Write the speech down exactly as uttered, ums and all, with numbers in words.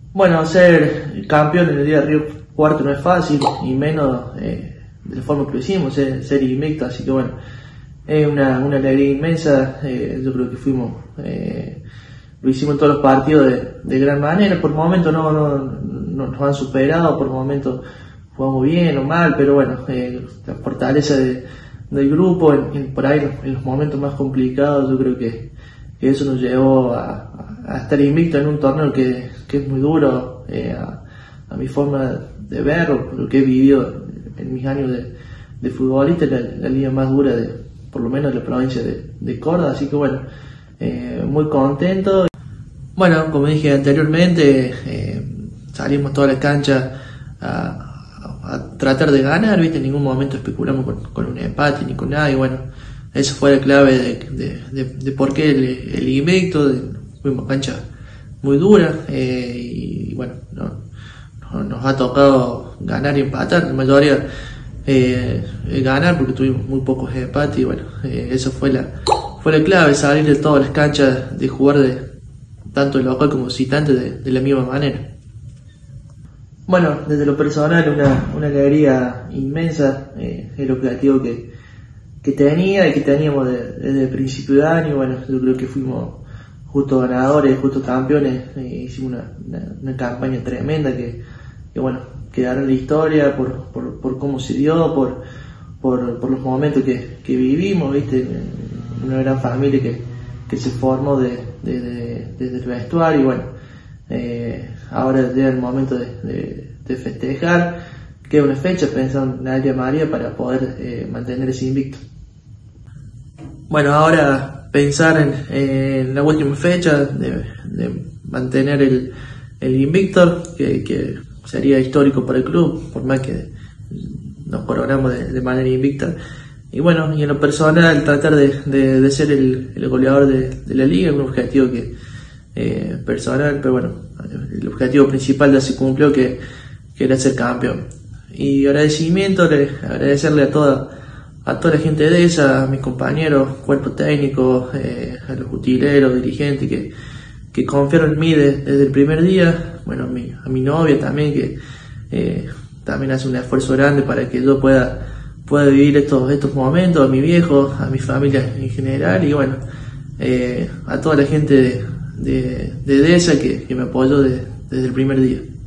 Bueno, ser campeón en el día de Río Cuarto no es fácil, y menos eh, de la forma que lo hicimos, ser, ser invicto, así que bueno, es una, una alegría inmensa. Eh, yo creo que fuimos, eh, lo hicimos en todos los partidos de, de gran manera. Por momentos no, no, no nos han superado, por momentos jugamos bien o mal, pero bueno, eh, la fortaleza de, del grupo, en, en, por ahí en los momentos más complicados, yo creo que, que eso nos llevó a, a estar invicto en un torneo que, que es muy duro, eh, a, a mi forma de verlo, lo que he vivido en mis años de, de futbolista, la, la liga más dura de, por lo menos de la provincia de, de Córdoba, así que bueno, eh, muy contento. Bueno, como dije anteriormente, eh, salimos toda la cancha a, a, a tratar de ganar, ¿viste? En ningún momento especulamos con, con un empate ni con nada, y bueno, esa fue la clave de, de, de, de por qué el, el invicto. De, fuimos cancha muy dura, eh, y, y bueno, no, no, nos ha tocado ganar y empatar, la mayoría eh, ganar porque tuvimos muy pocos empates, y bueno, eh, eso fue la, fue la clave, salir de todas las canchas, de jugar de tanto el local como visitante de, de la misma manera. Bueno, desde lo personal, una, una alegría inmensa, eh, el objetivo que, que tenía y que teníamos de, desde el principio de año. Bueno, yo creo que fuimos justo ganadores, justo campeones, eh, hicimos una, una, una campaña tremenda que, que bueno, quedará en la historia por, por, por cómo se dio, por, por, por los momentos que, que vivimos, ¿viste? Una gran familia que, que se formó de, de, de, desde el vestuario, y bueno, eh, ahora llega el momento de, de, de festejar. Queda una fecha pensando en la Área María para poder eh, mantener ese invicto. Bueno, ahora pensar en, en la última fecha de, de mantener el, el invicto, que, que sería histórico para el club, por más que nos coronamos de, de manera invicta. Y bueno, y en lo personal, tratar de, de, de ser el, el goleador de, de la liga, un objetivo que eh, personal, pero bueno, el objetivo principal ya se cumplió, que, que era ser campeón. Y agradecimiento, agradecerle a toda, a toda la gente de esa, a mis compañeros, cuerpo técnico, eh, a los utileros, dirigentes que, que confiaron en mí de, desde el primer día. Bueno, a mi, a mi novia también, que eh, también hace un esfuerzo grande para que yo pueda pueda vivir estos, estos momentos, a mi viejo, a mi familia en general, y bueno, eh, a toda la gente de, de, de DESA que, que me apoyó de, desde el primer día.